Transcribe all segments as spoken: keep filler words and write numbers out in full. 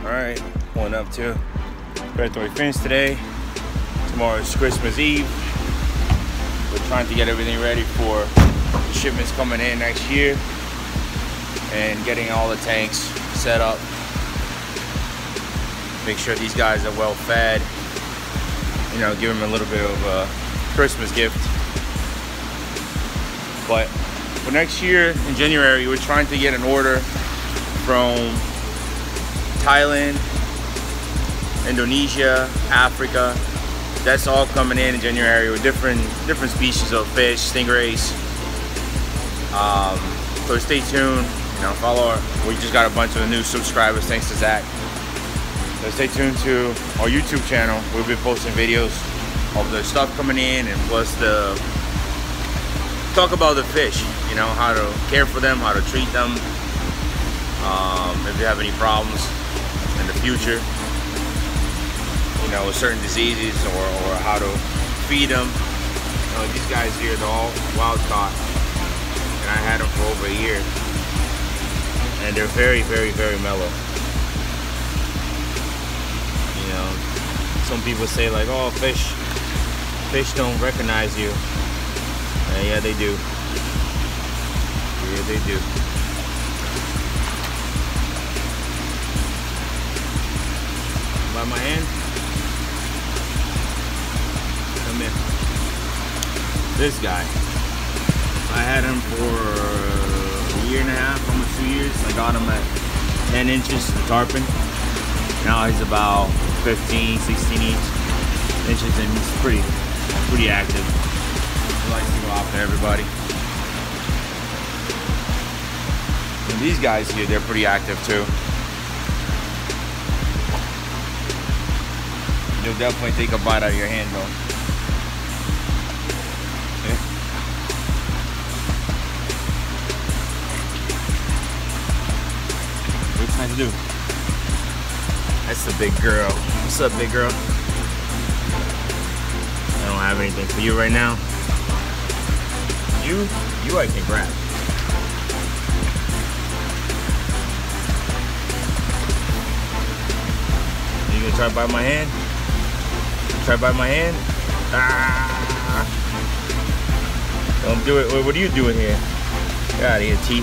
Alright, pulling up to Predatory Fins today. Tomorrow is Christmas Eve. We're trying to get everything ready for the shipments coming in next year and getting all the tanks set up. Make sure these guys are well fed. You know, give them a little bit of a Christmas gift. But for next year in January, we're trying to get an order from Thailand, Indonesia, Africa. That's all coming in in January with different different species of fish, stingrays. Um, so stay tuned. You know, follow our, we just got a bunch of new subscribers thanks to Zach. So stay tuned to our YouTube channel. We'll be posting videos of the stuff coming in and plus the talk about the fish. You know, how to care for them, how to treat them. Um, if you have any problems in the future, you know, with certain diseases or, or how to feed them. You know, these guys here, they're all wild caught, and I had them for over a year, and they're very, very, very mellow. You know, some people say like, oh, fish, fish don't recognize you. Uh, yeah, they do. Yeah, they do. By my hand. Come in. This guy, I had him for a year and a half, almost two years. I got him at ten inches, the tarpon. Now he's about fifteen, sixteen inches, and he's pretty, pretty active. He likes to go after everybody. And these guys here, they're pretty active too. You'll definitely take a bite out of your hand though. Okay. What are you trying to do? That's the big girl. What's up, big girl? I don't have anything for you right now. You, you I can grab. You gonna try to bite my hand? Try to bite my hand? Ah! Don't do it. What are you doing here? Get out of here, teeth.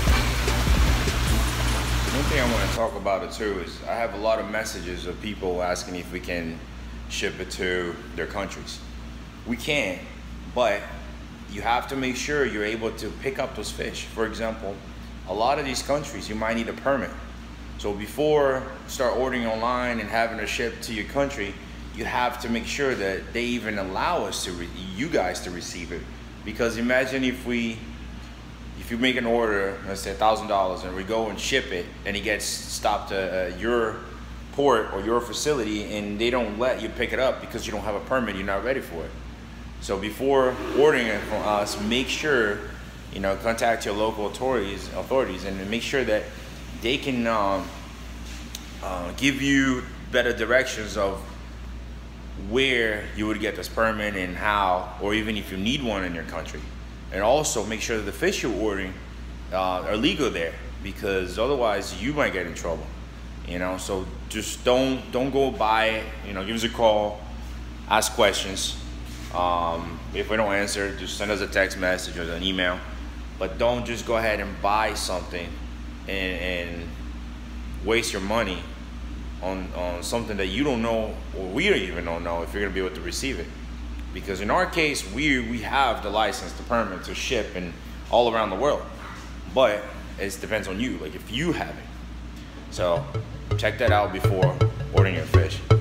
One thing I want to talk about it too is I have a lot of messages of people asking if we can ship it to their countries. We can, but you have to make sure you're able to pick up those fish. For example, a lot of these countries you might need a permit. So before you start ordering online and having it shipped to your country, you have to make sure that they even allow us to, re you guys to receive it. Because imagine if we, if you make an order, let's say a thousand dollars, and we go and ship it, and it gets stopped at uh, your port or your facility, and they don't let you pick it up because you don't have a permit, you're not ready for it. So before ordering it from us, make sure, you know, contact your local authorities, authorities, and make sure that they can um, uh, give you better directions of where you would get this permit and how, or even if you need one in your country. And also make sure that the fish you're ordering uh, are legal there, because otherwise you might get in trouble. You know, so just don't don't go buy it. You know, give us a call, ask questions. Um, if we don't answer, just send us a text message or an email. But don't just go ahead and buy something and, and waste your money on, on something that you don't know, or we don't even don't know if you're gonna be able to receive it. Because in our case, we we have the license, the permit to ship and all around the world. But it depends on you, like if you have it. So check that out before ordering your fish.